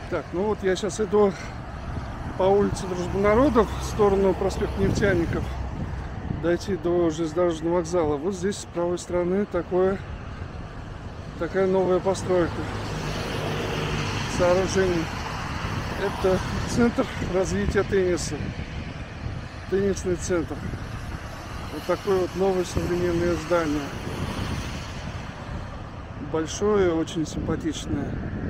Так, ну вот я сейчас иду по улице Дружбы Народов в сторону проспекта Нефтяников, дойти до железнодорожного вокзала. Вот здесь с правой стороны такая новая постройка, сооружение. Это центр развития тенниса, теннисный центр. Вот такое вот новое современное здание, большое, очень симпатичное.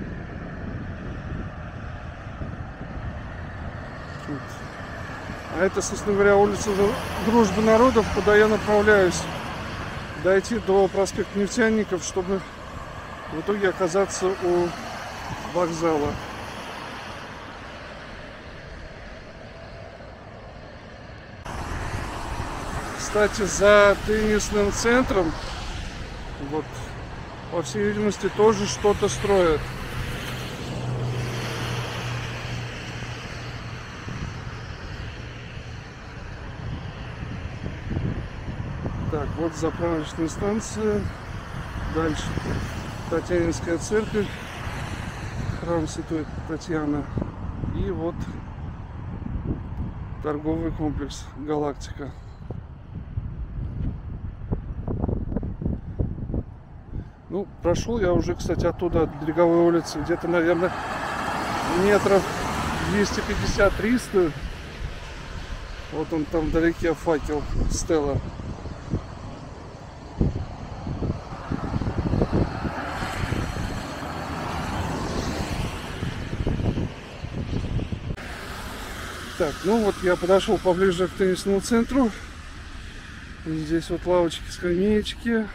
Вот. А это, собственно говоря, улица Дружбы Народов, куда я направляюсь дойти до проспекта Нефтяников, чтобы в итоге оказаться у вокзала. Кстати, за теннисным центром, вот, по всей видимости, тоже что-то строят. Так, вот заправочная станция. Дальше Татьянинская церковь, храм Святой Татьяны. И вот торговый комплекс «Галактика». Ну, прошел я уже, кстати, оттуда, от Береговой улицы, где-то, наверное, метров 250-300. Вот он там вдалеке, факел, стела. Так, ну вот я подошел поближе к теннисному центру. Здесь вот лавочки, скамеечки.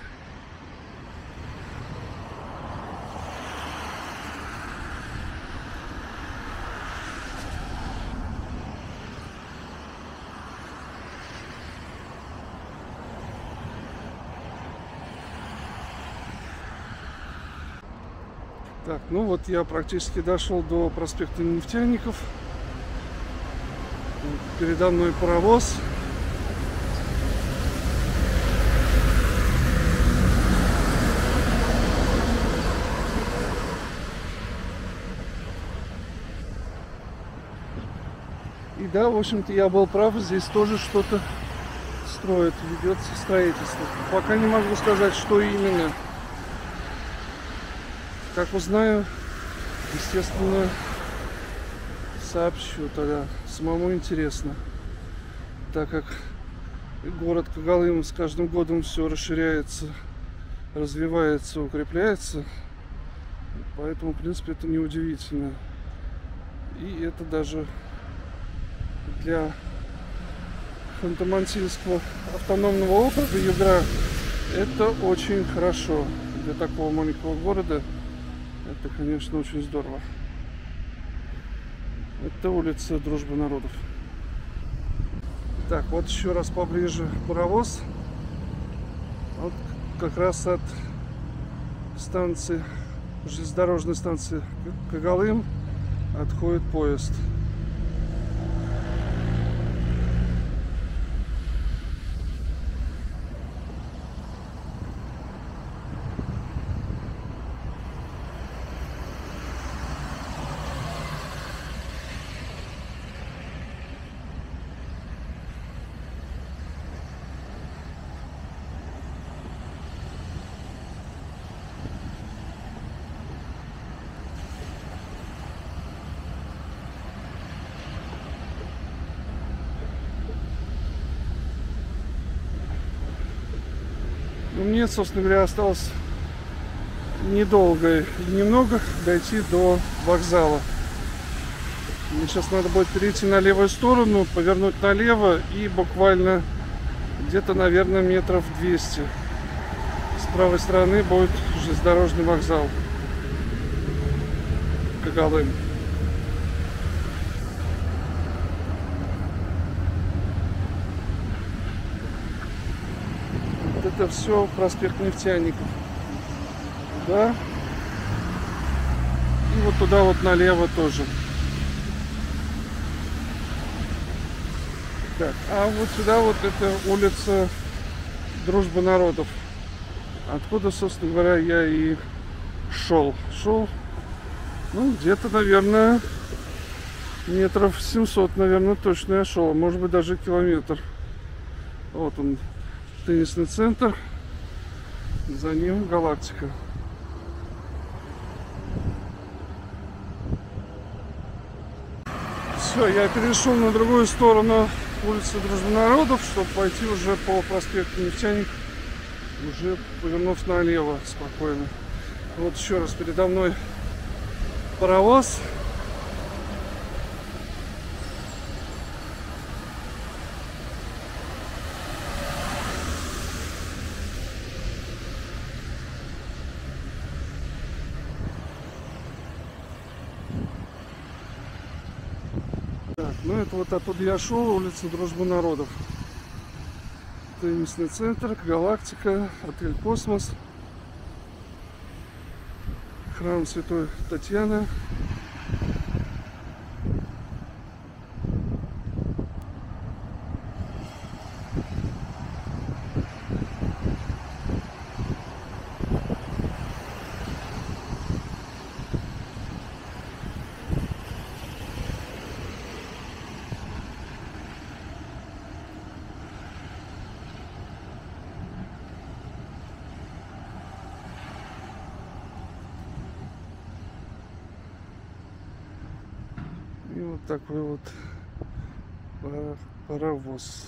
Так, ну вот я практически дошел до проспекта Нефтяников. Передо мной паровоз. И да, в общем-то, я был прав, здесь тоже что-то строят, ведется строительство. Пока не могу сказать, что именно. Как узнаю, естественно, сообщу тогда. Самому интересно. Так как город Когалым с каждым годом все расширяется, развивается, укрепляется. Поэтому, в принципе, это неудивительно. И это даже для Ханты-Мансийского автономного округа Югра это очень хорошо. Для такого маленького города это, конечно, очень здорово. Это улица Дружбы Народов. Так, вот еще раз поближе паровоз. Вот как раз от станции, железнодорожной станции Когалым отходит поезд. Мне, собственно говоря, осталось недолго и немного дойти до вокзала. Мне сейчас надо будет перейти на левую сторону, повернуть налево и буквально где-то, наверное, метров 200 с правой стороны будет железнодорожный вокзал Когалым. Это все проспект Нефтяников. Да. И вот туда вот налево тоже. Так, а вот сюда вот это улица Дружбы Народов. Откуда, собственно говоря, я и шел Ну, где-то, наверное, метров 700, наверное, точно я шел. Может быть, даже километр. Вот он, теннисный центр. За ним Галактика. Все, я перешел на другую сторону улицы Дружбы Народов, чтобы пойти уже по проспекту Нефтяников, уже повернув налево спокойно. Вот еще раз передо мной паровоз. Так, ну это вот оттуда я шел, улица Дружбы Народов. Теннисный центр, Галактика, отель Космос, храм Святой Татьяны. И вот такой вот паровоз.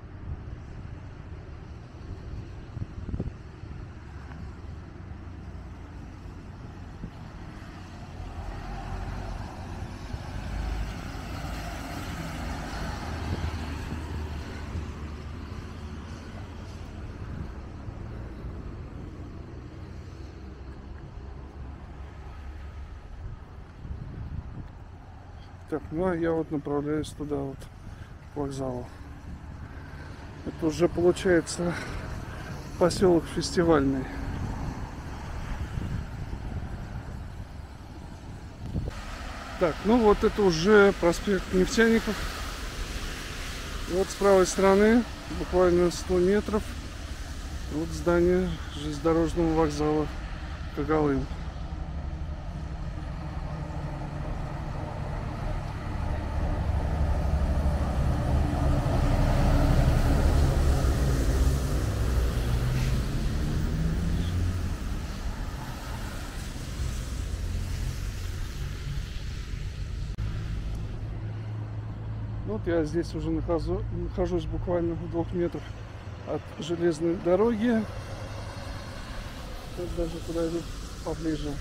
Так, ну а я вот направляюсь туда вот, к вокзалу. Это уже получается поселок Фестивальный. Так, ну вот это уже проспект Нефтяников. И вот с правой стороны, буквально 100 метров, вот здание железнодорожного вокзала Когалым. Вот я здесь уже нахожусь буквально в 2 метрах от железной дороги. Сейчас даже подойду поближе.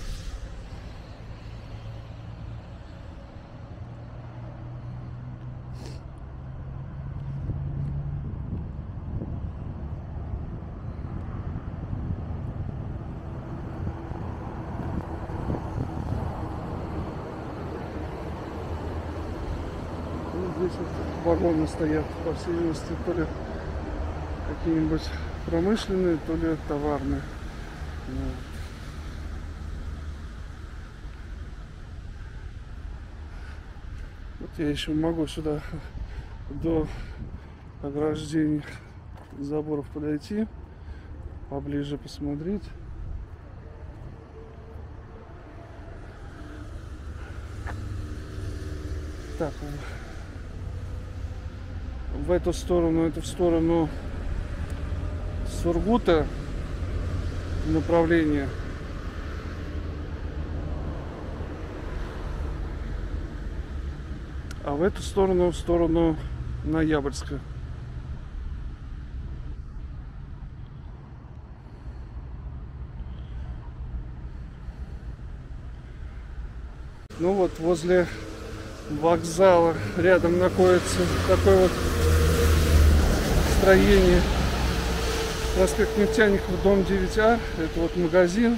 Здесь вот вагоны стоят, по всей видимости, то ли какие-нибудь промышленные, то ли товарные. Вот я еще могу сюда до ограждений заборов подойти, поближе посмотреть. Так, в эту сторону, это в сторону Сургута направление. А в эту сторону, в сторону Ноябрьска. Ну вот возле вокзала рядом находится такое вот строение. Проспект Нефтяников, дом 9А. Это вот магазин.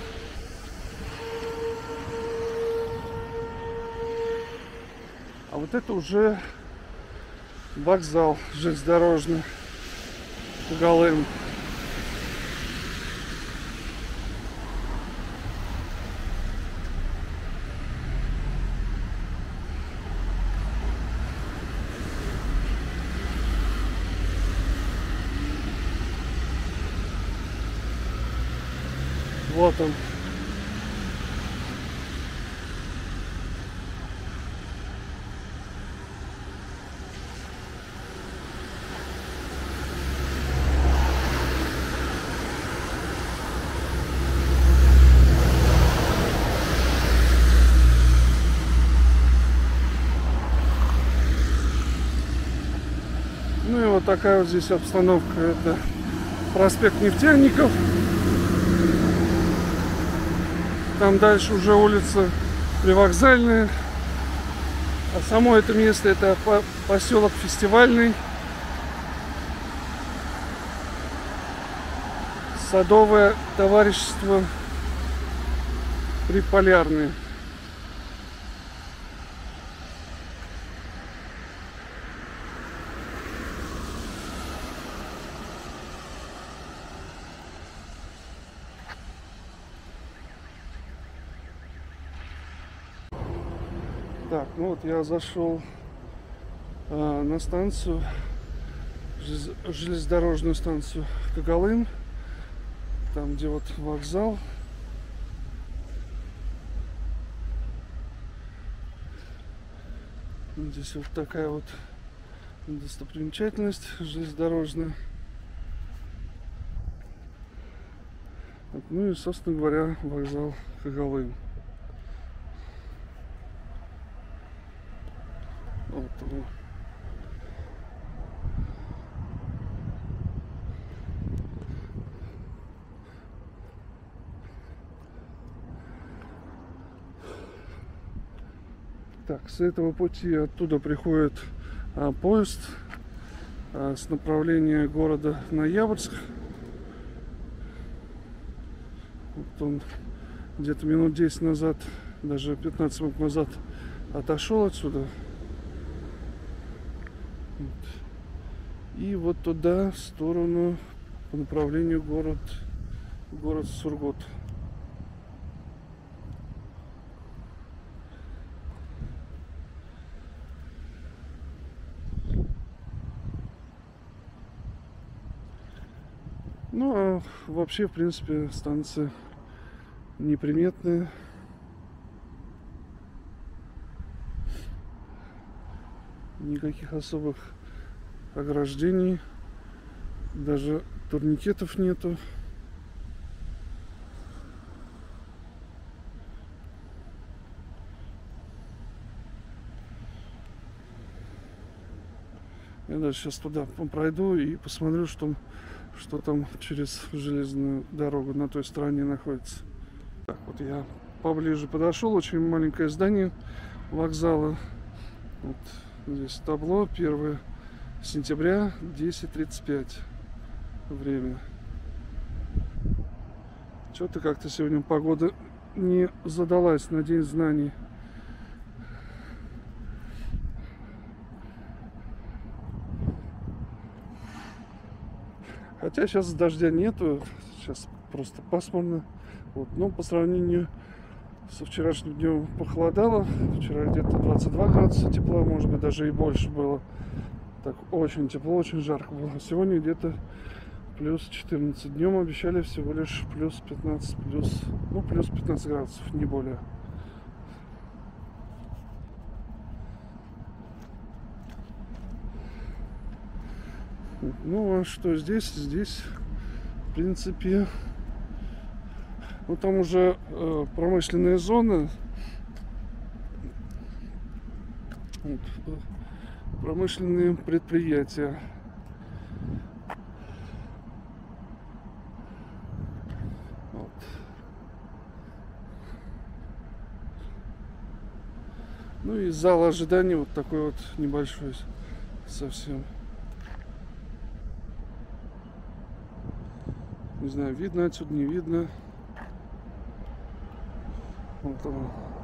А вот это уже вокзал железнодорожный Когалым. Вот он. вот такая вот здесь обстановка. Это проспект Нефтяников. Там дальше уже улица Привокзальная. А само это место это поселок Фестивальный. Садовое товарищество Приполярное. Так, ну вот я зашел на станцию, железнодорожную станцию Когалым, там где вот вокзал. Здесь вот такая вот достопримечательность железнодорожная. Вот, ну и, собственно говоря, вокзал Когалым. Вот он. Так, с этого пути оттуда приходит поезд с направления города Ноябрьск. Вот он где-то минут 10 назад, даже 15 минут назад отошел отсюда. И вот туда, в сторону, по направлению город Сургут. Ну, а вообще, в принципе, станция неприметная. Никаких особых ограждений, даже турникетов нету. Я даже сейчас туда пройду и посмотрю, что там через железную дорогу на той стороне находится. Так, вот я поближе подошел. Очень маленькое здание вокзала. Вот здесь табло. 1 сентября, 10:35 время. Что-то как-то сегодня погода не задалась на День знаний. Хотя сейчас дождя нету, сейчас просто пасмурно. Вот. Но по сравнению со вчерашним днем похолодало. Вчера где-то 22 градуса тепла, может быть даже и больше было. Так очень тепло, очень жарко было. Сегодня где-то плюс 14. Днем обещали всего лишь плюс 15, плюс 15 градусов, не более. Ну а что здесь? Здесь, в принципе, ну там уже промышленная зона. Вот, промышленные предприятия. Вот. Ну и зал ожидания вот такой вот небольшой совсем. Не знаю, видно отсюда, не видно. Вот он.